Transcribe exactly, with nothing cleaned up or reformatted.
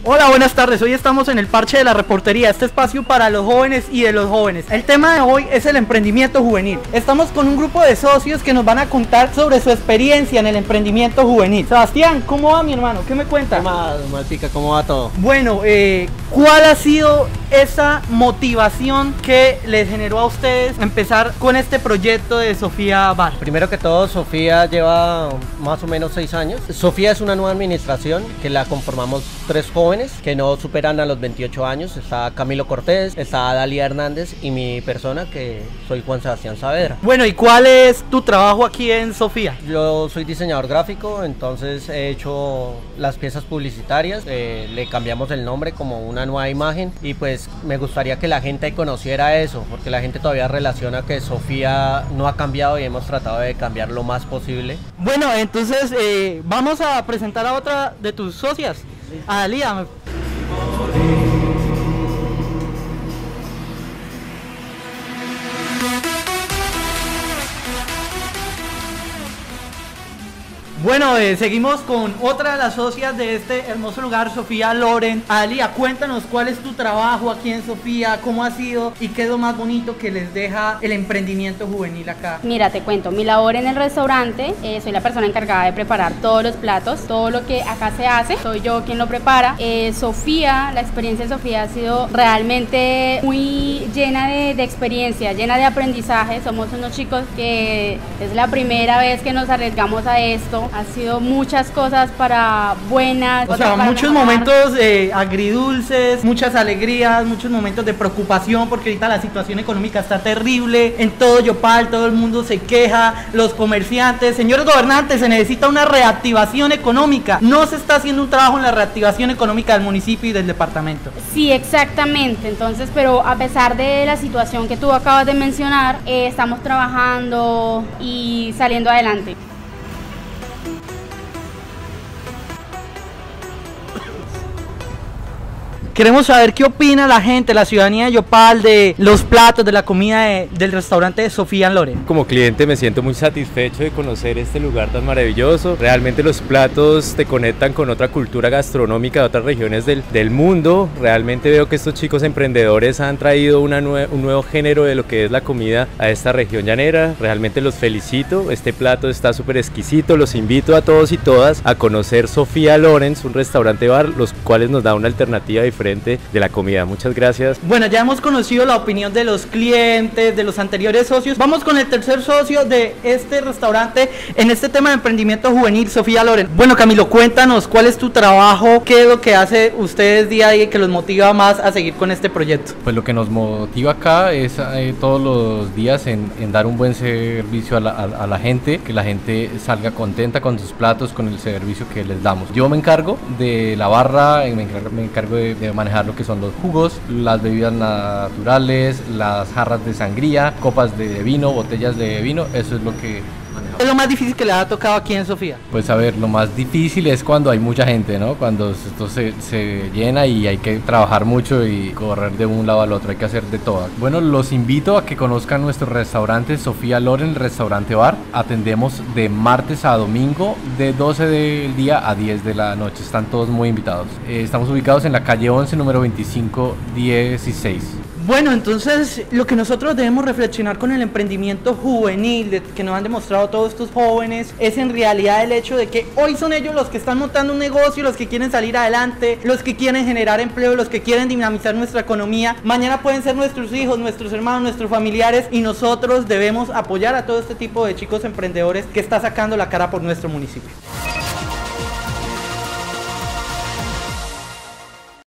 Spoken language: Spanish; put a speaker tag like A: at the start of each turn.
A: Hola, buenas tardes. Hoy estamos en el Parche de la Reportería, este espacio para los jóvenes y de los jóvenes. El tema de hoy es el emprendimiento juvenil. Estamos con un grupo de socios que nos van a contar sobre su experiencia en el emprendimiento juvenil. Sebastián, ¿cómo va, mi hermano? ¿Qué me cuenta?
B: ¿Cómo va, Malpica? ¿Cómo va todo?
A: Bueno, eh, ¿cuál ha sido esa motivación que les generó a ustedes empezar con este proyecto de Sofía Bar?
B: Primero que todo, Sofía lleva más o menos seis años. Sofía es una nueva administración que la conformamos tres jóvenes que no superan a los veintiocho años. Está Camilo Cortés, está Dalia Hernández y mi persona, que soy Juan Sebastián Saavedra.
A: Bueno, ¿y cuál es tu trabajo aquí en Sofía?
B: Yo soy diseñador gráfico, entonces he hecho las piezas publicitarias, eh, le cambiamos el nombre como una nueva imagen y pues me gustaría que la gente conociera eso, porque la gente todavía relaciona que Sofía no ha cambiado y hemos tratado de cambiar lo más posible.
A: Bueno, entonces eh, vamos a presentar a otra de tus socias, a Dalia. Bueno, eh, seguimos con otra de las socias de este hermoso lugar, Sofía Loren. Alia, cuéntanos cuál es tu trabajo aquí en Sofía, cómo ha sido y qué es lo más bonito que les deja el emprendimiento juvenil acá.
C: Mira, te cuento, mi labor en el restaurante, eh, soy la persona encargada de preparar todos los platos, todo lo que acá se hace, soy yo quien lo prepara. Eh, Sofía, la experiencia de Sofía ha sido realmente muy llena de, de experiencia, llena de aprendizaje. Somos unos chicos que es la primera vez que nos arriesgamos a esto. Ha sido muchas cosas para buenas.
A: O sea, muchos mejorar. momentos eh, agridulces, muchas alegrías, muchos momentos de preocupación, porque ahorita la situación económica está terrible. En todo Yopal, todo el mundo se queja, los comerciantes. Señores gobernantes, se necesita una reactivación económica. No se está haciendo un trabajo en la reactivación económica del municipio y del departamento.
C: Sí, exactamente. Entonces, pero a pesar de la situación que tú acabas de mencionar, eh, estamos trabajando y saliendo adelante.
A: Queremos saber qué opina la gente, la ciudadanía de Yopal, de los platos, de la comida de, del restaurante de Sofía Loren.
D: Como cliente me siento muy satisfecho de conocer este lugar tan maravilloso. Realmente los platos te conectan con otra cultura gastronómica de otras regiones del, del mundo. Realmente veo que estos chicos emprendedores han traído una nue un nuevo género de lo que es la comida a esta región llanera. Realmente los felicito, este plato está súper exquisito. Los invito a todos y todas a conocer Sofía Loren, un restaurante bar, los cuales nos da una alternativa diferente de la comida. Muchas gracias.
A: Bueno, ya hemos conocido la opinión de los clientes, de los anteriores socios. Vamos con el tercer socio de este restaurante en este tema de emprendimiento juvenil, Sofía Loren. Bueno, Camilo, cuéntanos cuál es tu trabajo, qué es lo que hace ustedes día a día que los motiva más a seguir con este proyecto.
E: Pues lo que nos motiva acá es eh, todos los días en, en dar un buen servicio a la, a, a la gente, que la gente salga contenta con sus platos, con el servicio que les damos. Yo me encargo de la barra, me encargo, me encargo de, de manejar lo que son los jugos, las bebidas naturales, las jarras de sangría, copas de vino, botellas de vino. Eso es lo que manejamos.
A: ¿Qué es lo más difícil que le ha tocado aquí en Sofía?
E: Pues a ver, lo más difícil es cuando hay mucha gente, ¿no? Cuando esto se, se llena y hay que trabajar mucho y correr de un lado al otro, hay que hacer de todo. Bueno, los invito a que conozcan nuestro restaurante Sofía Loren, restaurante bar. Atendemos de martes a domingo de doce del día a diez de la noche. Están todos muy invitados. Eh, estamos ubicados en la calle once, número veinticinco dieciséis.
A: Bueno, entonces lo que nosotros debemos reflexionar con el emprendimiento juvenil de, que nos han demostrado todos estos jóvenes es en realidad el hecho de que hoy son ellos los que están montando un negocio, los que quieren salir adelante, los que quieren generar empleo, los que quieren dinamizar nuestra economía. Mañana pueden ser nuestros hijos, nuestros hermanos, nuestros familiares, y nosotros debemos apoyar a todo este tipo de chicos emprendedores que está sacando la cara por nuestro municipio.